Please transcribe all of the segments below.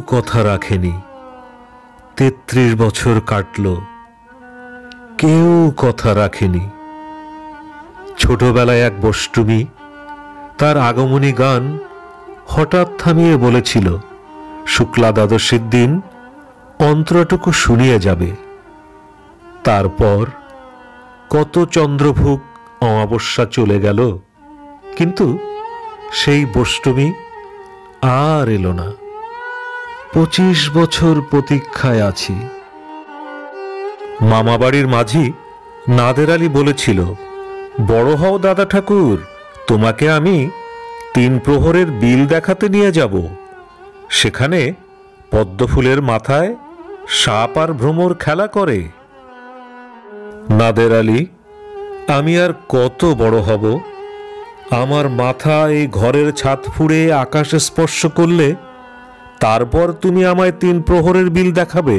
কথা রাখেনি। 33 বছর কাটল, কেউ কথা রাখেনি। ছোটবেলায় এক বষ্টমী তার আগমনী গান হঠাৎ থামিয়ে বলেছিল, শুক্লা দ্বাদশীর দিন অন্তরাটুকু শুনিয়ে যাবে। তারপর কত চন্দ্রভোগ অমাবস্যা চলে গেল, কিন্তু সেই বষ্টমী আর এলো না। 25 বছর প্রতীক্ষায় আছি। মামাবাড়ির মাঝি নাদের আলী বলেছিল, বড় হও দাদা ঠাকুর, তোমাকে আমি 3 প্রহরের বিল দেখাতে নিয়ে যাব। সেখানে পদ্মফুলের মাথায় সাপ আর ভ্রমর খেলা করে। নাদের আলী, আমি আর কত বড় হব? আমার মাথা এই ঘরের ছাদ ফুঁড়ে আকাশে স্পর্শ করলে তারপর তুমি আমায় 3 প্রহরের বিল দেখাবে?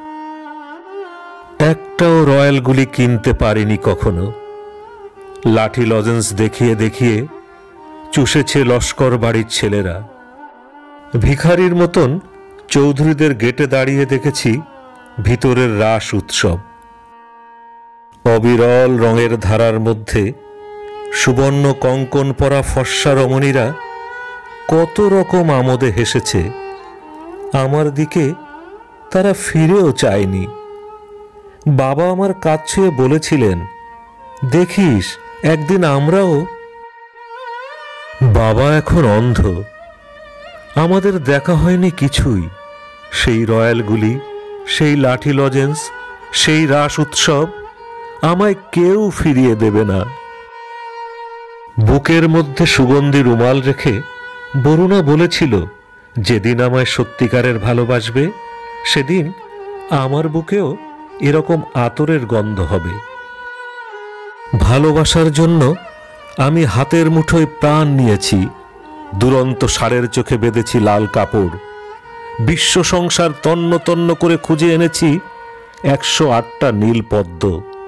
একটাও রয়্যাল গুলি কিনতে পারিনি কখনো। লাঠি লজেন্স দেখিয়ে দেখিয়ে চুষেছে লস্কর বাড়ির ছেলেরা। ভিখারির মতন চৌধুরীদের গেটে দাঁড়িয়ে দেখেছি ভিতরের রাস উৎসব। অবিরল রঙের ধারার মধ্যে সুবর্ণ কঙ্কন পরা ফর্সা রমণীরা কত রকম আমোদে হেসেছে। আমার দিকে তারা ফিরেও চায়নি। বাবা আমার কাছ ছুঁয়ে বলেছিলেন, দেখিস একদিন আমরাও। বাবা এখন অন্ধ, আমাদের দেখা হয়নি কিছুই। সেই রয়্যালগুলি, সেই লাঠি লজেন্স, সেই রাস উৎসব আমায় কেউ ফিরিয়ে দেবে না। বুকের মধ্যে সুগন্ধি রুমাল রেখে বরুণা বলেছিল, যেদিন আমায় সত্যিকারের ভালোবাসবে সেদিন আমার বুকেও এরকম আতরের গন্ধ হবে। ভালোবাসার জন্য আমি হাতের মুঠোয় প্রাণ নিয়েছি। দুরন্ত ষাঁড়ের চোখে বেঁধেছি লাল কাপড়। বিশ্ব সংসার তন্ন তন্ন করে খুঁজে এনেছি 108টা নীল পদ্ম।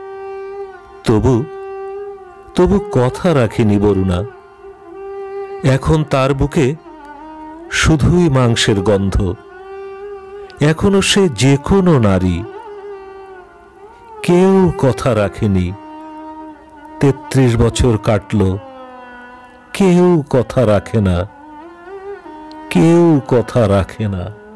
তবু কথা রাখিনি বরুণা। এখন তার বুকে শুধুই মাংসের গন্ধ। এখনো সে যে কোনো নারী। কেউ কথা রাখেনি। 33 বছর কাটল, কেউ কথা রাখে না, কেউ কথা রাখে না।